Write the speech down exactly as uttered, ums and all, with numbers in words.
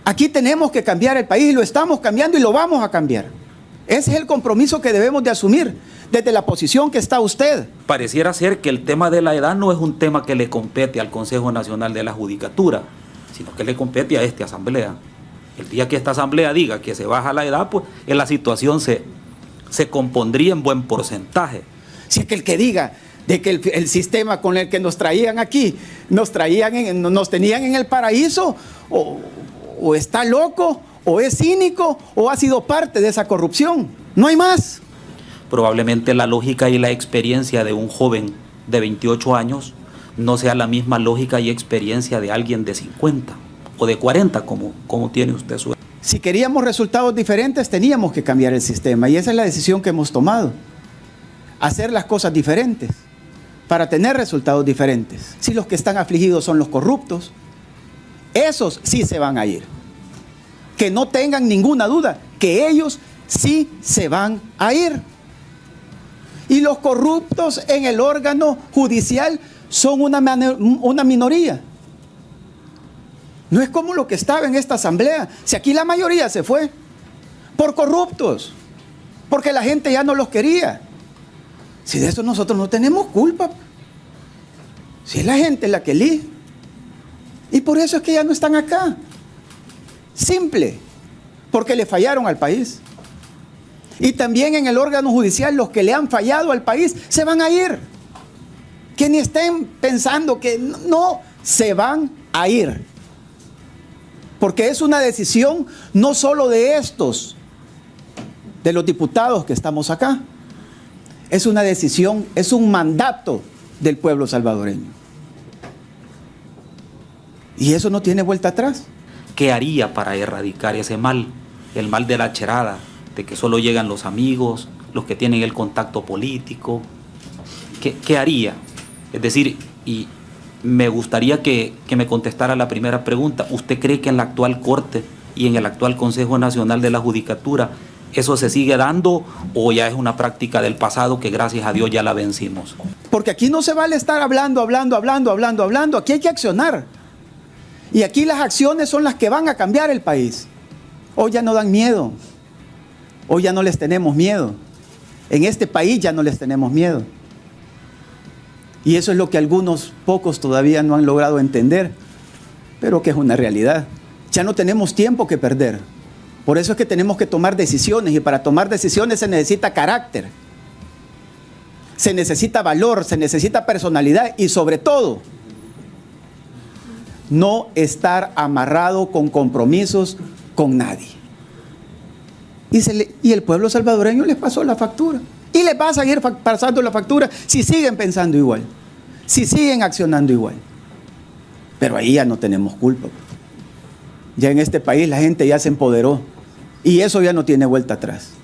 Aquí tenemos que cambiar el país y lo estamos cambiando y lo vamos a cambiar. Ese es el compromiso que debemos de asumir desde la posición que está usted. Pareciera ser que el tema de la edad no es un tema que le compete al Consejo Nacional de la Judicatura, sino que le compete a esta asamblea. El día que esta asamblea diga que se baja la edad, pues en la situación se, se compondría en buen porcentaje. Si es que el que diga de que el, el sistema con el que nos traían aquí, nos, traían en, nos tenían en el paraíso, o, o está loco, o es cínico, o ha sido parte de esa corrupción. No hay más. Probablemente la lógica y la experiencia de un joven de veintiocho años no sea la misma lógica y experiencia de alguien de cincuenta o de cuarenta, como, como tiene usted su... Si queríamos resultados diferentes, teníamos que cambiar el sistema, y esa es la decisión que hemos tomado. Hacer las cosas diferentes para tener resultados diferentes. Si los que están afligidos son los corruptos, esos sí se van a ir. Que no tengan ninguna duda, que ellos sí se van a ir. Y los corruptos en el órgano judicial son una, una minoría. No es como lo que estaba en esta asamblea. Si aquí la mayoría se fue por corruptos, porque la gente ya no los quería. Si de eso nosotros no tenemos culpa. Si es la gente la que elige. Y por eso es que ya no están acá. Simple. Porque le fallaron al país. Y también en el órgano judicial los que le han fallado al país se van a ir. Que ni estén pensando que no, se van a ir. Porque es una decisión no solo de estos, de los diputados que estamos acá. Es una decisión, es un mandato del pueblo salvadoreño. Y eso no tiene vuelta atrás. ¿Qué haría para erradicar ese mal? El mal de la cherada, de que solo llegan los amigos, los que tienen el contacto político. ¿Qué, qué haría? Es decir, y me gustaría que, que me contestara la primera pregunta. ¿Usted cree que en la actual Corte y en el actual Consejo Nacional de la Judicatura eso se sigue dando, o ya es una práctica del pasado que gracias a Dios ya la vencimos? Porque aquí no se vale estar hablando, hablando, hablando, hablando, hablando. Aquí hay que accionar. Y aquí las acciones son las que van a cambiar el país. Hoy ya no dan miedo. Hoy ya no les tenemos miedo. En este país ya no les tenemos miedo. Y eso es lo que algunos pocos todavía no han logrado entender, pero que es una realidad. Ya no tenemos tiempo que perder. Por eso es que tenemos que tomar decisiones, y para tomar decisiones se necesita carácter, se necesita valor, se necesita personalidad y sobre todo no estar amarrado con compromisos con nadie. Y, se le, y el pueblo salvadoreño les pasó la factura. Y les va a seguir pasando la factura si siguen pensando igual, si siguen accionando igual. Pero ahí ya no tenemos culpa. Ya en este país la gente ya se empoderó y eso ya no tiene vuelta atrás.